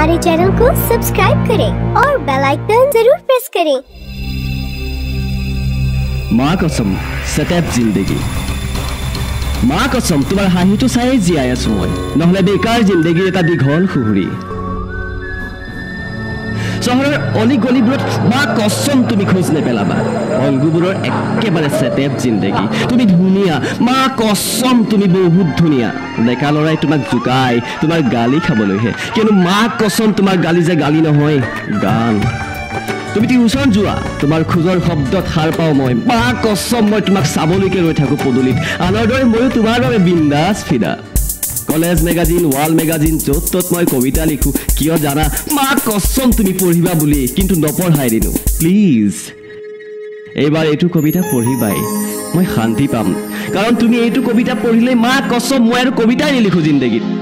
हमारे चैनल को सब्सक्राइब करें और बेल आइकन जरूर प्रेस करें। माँ कसम सटेप जिंदगी माँ कसम तुम्हार हाहिटो चाই জীয়াই আছো মই নহলে বেকাৰ জিন্দেগীৰ এটা দীঘল খুহুৰি চহৰৰ অলি গলিবোৰত মাঁ কসম তুমি খোজ নেপেলাবা অংগুবোৰৰ একেবাৰে সেটেপ জিন্দেগী তুমি ধুনীয়া মাঁ কসম তুমি বহুত ধুনীয়া ডেকা লৰাই তোমাক জুকাই তোমাৰ গালি খাবলৈহে কিন্তু মাঁ কসম তোমাৰ গালি যে গালি নহয় গান তুমি টিউশন যোৱা তোমাৰ খুজৰ শব্দত হার পাও মই মাঁ কসম মই তোমাক চাবলৈকে ৰৈ থাকো পদুলিত আনৰ দৰে ময়ো তোমাৰ দৰে বিন্দাস ফিদা কলেজ মেগাজিন ওয়াল মেগাজিন য'ত ত'ত মই কবিতা লিখো কিয় জানা মাঁ কসম তুমি পঢ়িবা বুলি কিন্তু নপঢ়াই দিনো প্লিজ এইবাৰ এইটো কবিতা পঢ়িবাই মই শান্তি পাম কাৰণ তুমি এইটো কবিতা পঢ়িলে মাঁ কসম মই আৰু কবিতাই নিলিখো জিন্দগীত